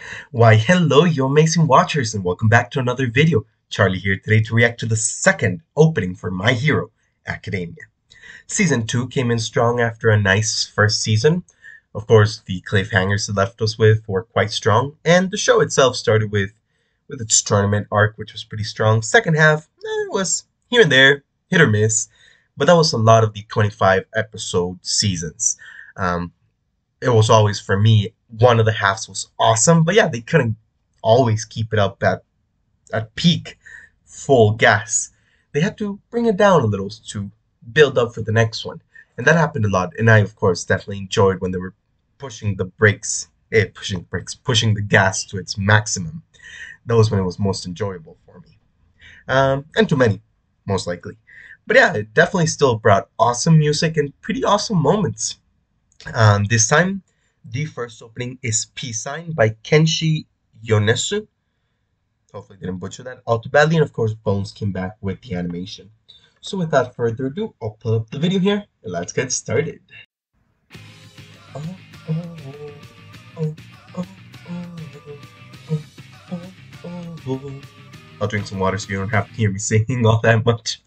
Why, hello, you amazing watchers, and welcome back to another video. Charlie here today to react to the second opening for My Hero Academia. Season 2 came in strong after a nice first season. Of course, the cliffhangers it left us with were quite strong, and the show itself started with its tournament arc, which was pretty strong. Second half was here and there, hit or miss, but that was a lot of the 25 episode seasons. Um, it was always for me one of the halves was awesome, but yeah, they couldn't always keep it up at peak full gas. They had to bring it down a little to build up for the next one, and that happened a lot. And I, of course, definitely enjoyed when they were pushing the gas to its maximum. That was when it was most enjoyable for me, and to many, most likely. But yeah, it definitely still brought awesome music and pretty awesome moments. This time, the first opening is Peace Sign by Kenshi Yonezu. Hopefully I didn't butcher that. All too badly, and of course Bones came back with the animation. So without further ado, I'll pull up the video here, and let's get started. Oh, oh, oh, oh, oh, oh, oh. I'll drink some water so you don't have to hear me singing all that much.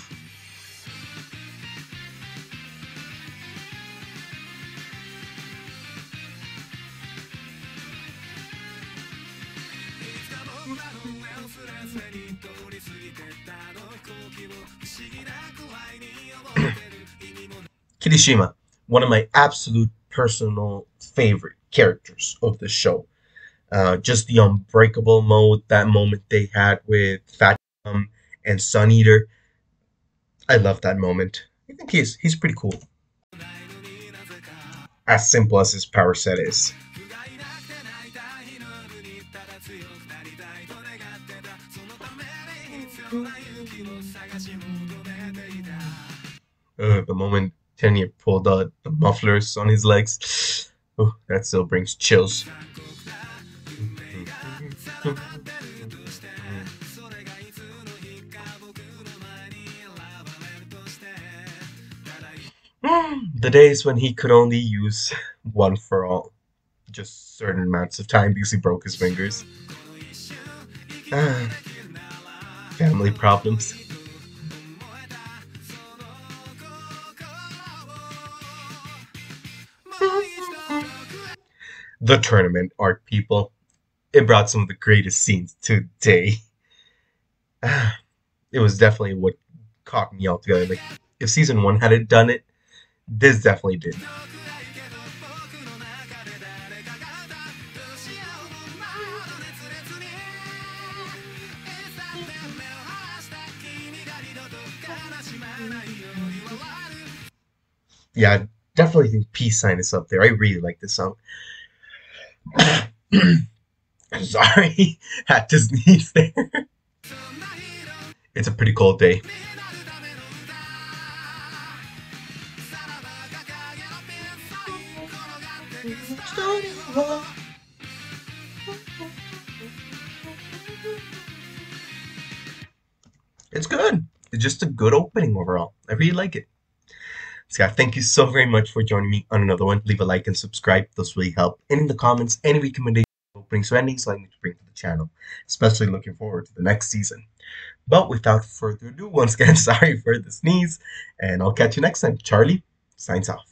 Kirishima, one of my absolute personal favorite characters of the show. Just the unbreakable mode, that moment they had with Fatima and Sun Eater. I love that moment. I think he's pretty cool. As simple as his power set is. The moment Tenya pulled out the mufflers on his legs, oh, that still brings chills. The days when he could only use one for all, just certain amounts of time because he broke his fingers. Family problems. The tournament arc, people. It brought some of the greatest scenes today. It was definitely what caught me all together. Like, if season 1 hadn't done it, this definitely did. Yeah, I definitely think Peace Sign is up there. I really like this song. Sorry, had to sneeze there. It's a pretty cold day. It's good. It's just a good opening overall. I really like it. So yeah, thank you so very much for joining me on another one. Leave a like and subscribe. Those really help. And in the comments, any recommendations, openings, or endings I need to bring to the channel. Especially looking forward to the next season. But without further ado, once again, sorry for the sneeze. And I'll catch you next time. Charlie signs off.